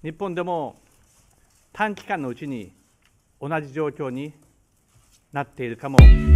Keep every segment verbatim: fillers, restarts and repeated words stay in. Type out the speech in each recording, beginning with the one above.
日本でも短期間のうちに同じ状況になっているかもしれない。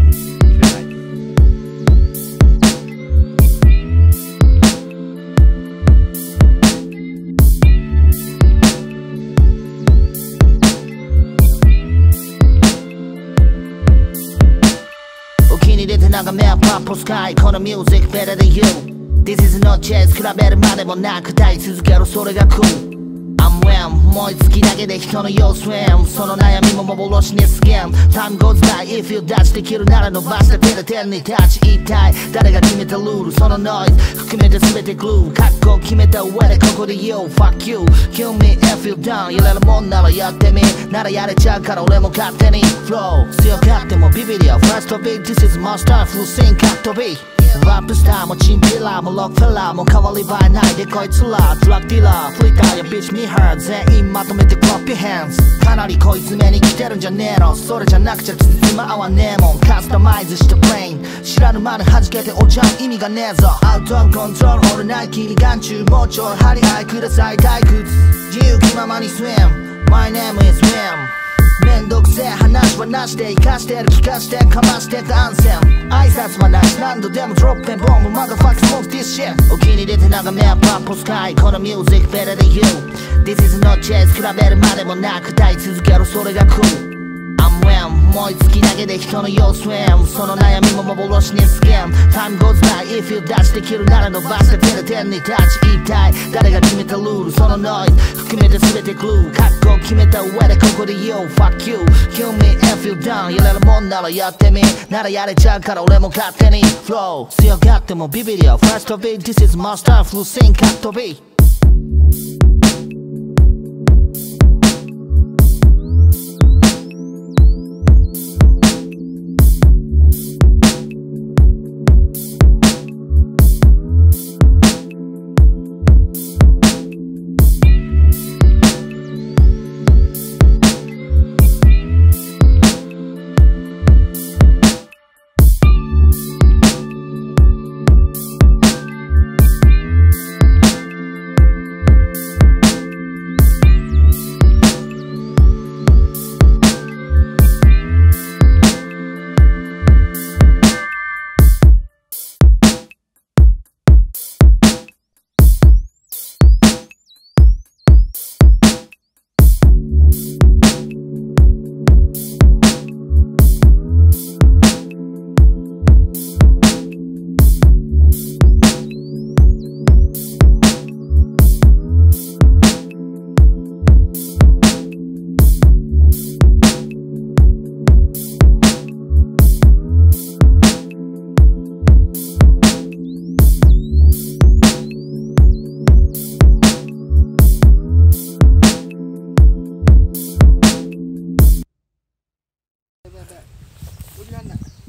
眺めはパープルスカイこのミュージックベタで言う This is no chase 比べるまでもなく歌い続けろそれがcool I'm Whim 思いつきだけで人の様子 Whim その悩みも幻にスキン Time goes by If you touch できるなら伸ばした手で天に立ち一体誰が決めたルールそのノイズ含めて全てグルー覚悟決めた上でここで言う Fuck you Kill me if you down やれるもんならやってみならやれちゃうから俺も勝手に Flow 強がってもビビりや First beat This is my style フルスイングカットビーラップスターもチンピラーもロックフェラーも変わり映えないでこいつらドラッグディーラーフリーターやビッチミーハー全員まとめてクラッピーハンズかなりこいつ目に来てるんじゃねえのそれじゃなくちゃつつま合わねえもんカスタマイズしたブレイン知らぬ間に弾けておちゃん意味がねえぞアウトオブコントロール俺ない君眼中もうちょい張り合いください退屈自由気ままに Swim My name is Whimめんどくせえ話はなしで生かしてる聞かしてかましてたアンセム挨拶はなし何度でもドロップンボンブマザファックスモークディスシェお気に入りで眺めはパープルスカイこのミュージックベタで言う This is no chase 比べるまでもなく歌い続けろそれがcool I'm Whim 思いつきだけで人の様子 Whim その悩みも幻にスキン Time goes by If you touch できるなら伸ばした手で天に立ち一体誰が決めたルールそのノイズ含めて全てグルー覚悟決めた上でここで言う Fuck you Kill me if you down やれるもんならやってみならやれちゃうから俺も勝手に Flow 強がってもビビりや First beat This is my style フルスイングカットビー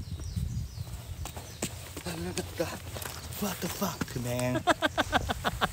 What the fuck, man?